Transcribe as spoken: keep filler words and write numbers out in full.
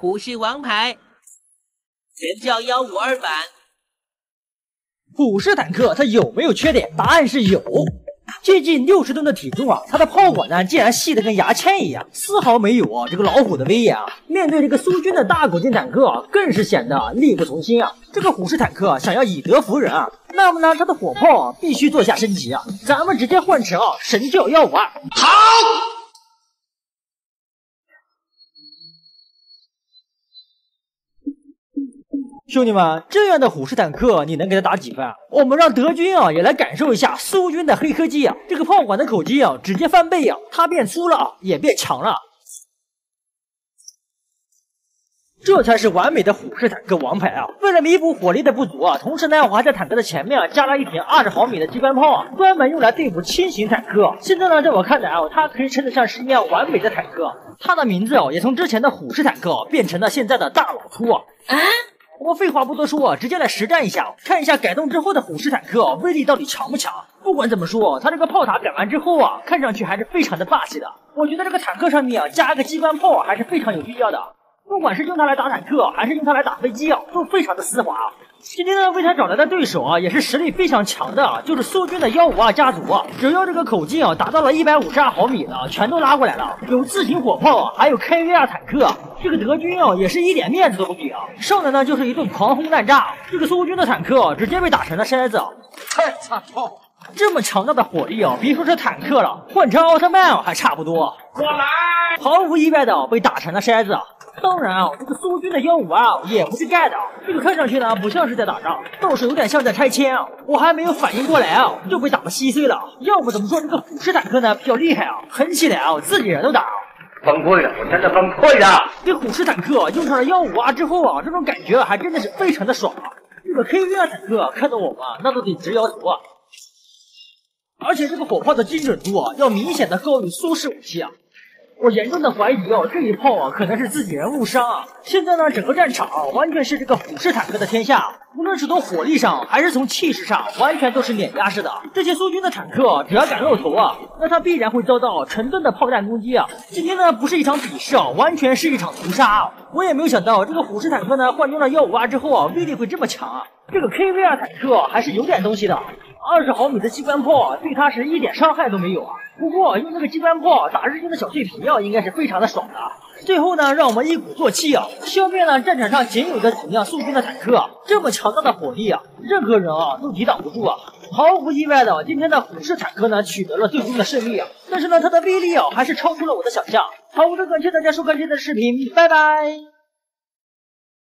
虎式王牌，全教幺五二版。 虎式坦克它有没有缺点？答案是有。接近六十吨的体重啊，它的炮管呢竟然细得跟牙签一样，丝毫没有啊这个老虎的威严啊。面对这个苏军的大口径坦克啊，更是显得力不从心啊。这个虎式坦克想要以德服人啊，那么呢它的火炮啊必须做下升级啊，咱们直接换成啊神教幺五二。 好。 兄弟们，这样的虎式坦克你能给他打几分啊？我们让德军啊也来感受一下苏军的黑科技啊！这个炮管的口径啊直接翻倍啊，它变粗了也变强了，这才是完美的虎式坦克王牌啊！为了弥补火力的不足啊，同时呢我还在坦克的前面啊加了一挺二十毫米的机关炮啊，专门用来对付轻型坦克。现在呢在我看来啊，它可以称得上是一辆完美的坦克。它的名字啊也从之前的虎式坦克变成了现在的大老粗啊！啊我们废话不多说，直接来实战一下，看一下改动之后的虎式坦克威力到底强不强。不管怎么说，它这个炮塔改完之后啊，看上去还是非常的霸气的。我觉得这个坦克上面啊加一个机关炮还是非常有必要的，不管是用它来打坦克，还是用它来打飞机啊，都非常的丝滑。今天呢为他找来的对手啊，也是实力非常强的，就是苏军的幺五二家族啊。只要这个口径啊达到了一百五十二毫米的，全都拉过来了。有自行火炮啊，还有 K V 二坦克，这个德军啊也是一点面子都不给啊，上来呢就是一顿狂轰滥炸。这个苏军的坦克直接被打成了筛子， 太惨了！ 这么强大的火力啊，别说是坦克了，换成奥特曼还差不多。 我来！ 毫无意外的被打成了筛子。当然啊，这个苏军的幺五二也不是盖的，这个看上去呢不像是在打仗，倒是有点像在拆迁啊。我还没有反应过来啊，就被打得稀碎了。要不怎么说这个虎式坦克呢比较厉害啊，狠起来啊自己人都打。 崩溃了，我真的崩溃了！ 这虎式坦克用上了幺五二之后啊，这种感觉还真的是非常的爽啊。这个 K V 二坦克看到我们那都得直摇头啊。而且这个火炮的精准度啊，要明显的高于苏式武器啊。我严重的怀疑哦，这一炮啊可能是自己人误伤啊。现在呢，整个战场啊完全是这个虎式坦克的天下，无论是从火力上还是从气势上，完全都是碾压式的。这些苏军的坦克只要敢露头啊，那他必然会遭到成吨的炮弹攻击啊。今天呢不是一场比试啊，完全是一场屠杀啊。我也没有想到这个虎式坦克呢换装了幺五二之后啊，威力会这么强啊。这个 K V 二坦克还是有点东西的。二十毫米的机关炮对它是一点伤害都没有啊！不过用这个机关炮打日军的小碎皮啊，应该是非常的爽的。最后呢，让我们一鼓作气啊，消灭了战场上仅有的几辆苏军的坦克。这么强大的火力啊，任何人啊都抵挡不住啊！毫无意外的，今天的虎式坦克呢取得了最终的胜利啊！但是呢，它的威力啊还是超出了我的想象。好的，感谢大家收看这次的视频，拜拜。